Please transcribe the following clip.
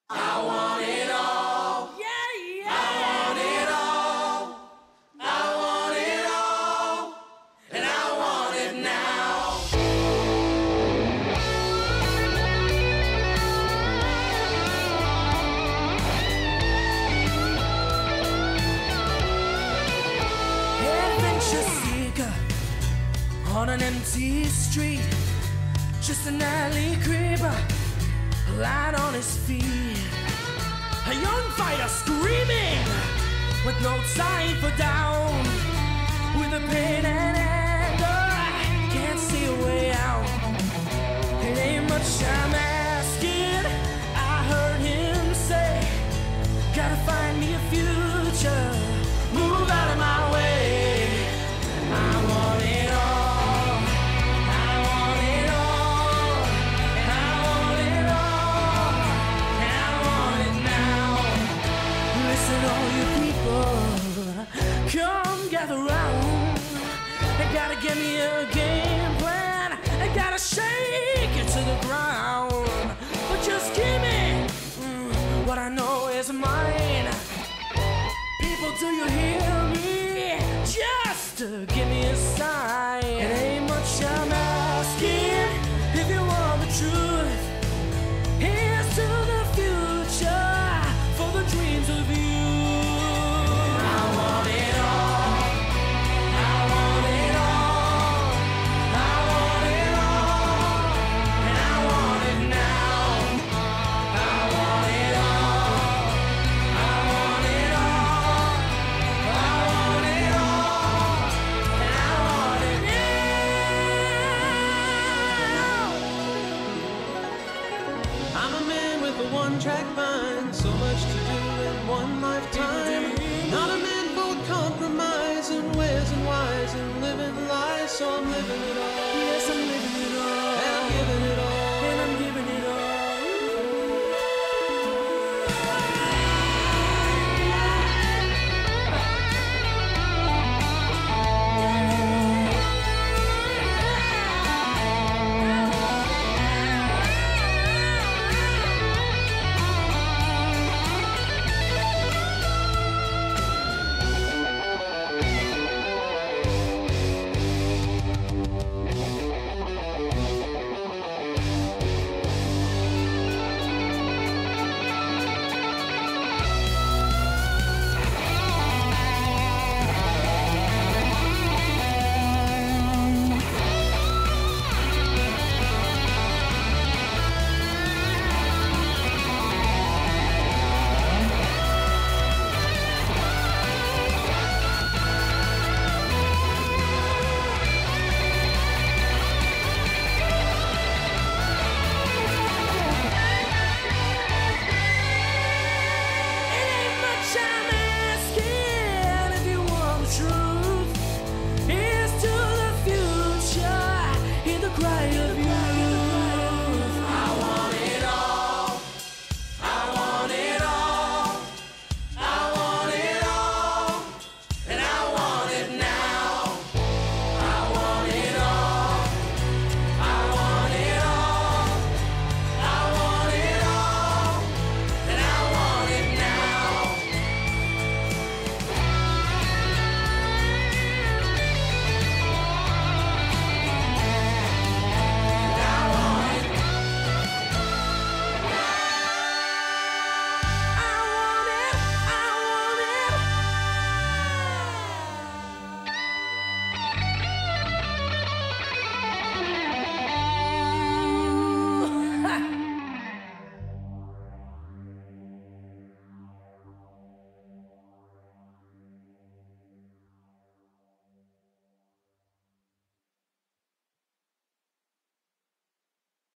I want it all. Yeah, yeah. I want it all. I want it all. And I want it now. Adventure seeker on an empty street. Just an alley creeper, light on his feet. A young fighter screaming with no time for down. With the pain and anger, can't see a way out. It ain't much I'm asking, I heard him say. Gotta find me a future, move out of my way. I want it all, I want it all, and I want it all, and I want it now. Listen, all you people, come gather round. They gotta give me a game plan, they gotta shake it to the ground. But just give me what I know is mine. People, do you hear me? Just give me a sign. It ain't much I'm asking if you want the truth. Here's to the future for the dreams of you. I want it all. I want it all. I want it all. And I want it now. I want it all. I want it all. I want it all. And I want it now. I'm a man with a one-track mind, so much to do in one lifetime. Not a man for compromise and ways and whys and living lies, so I'm living it all. Yes, I'm living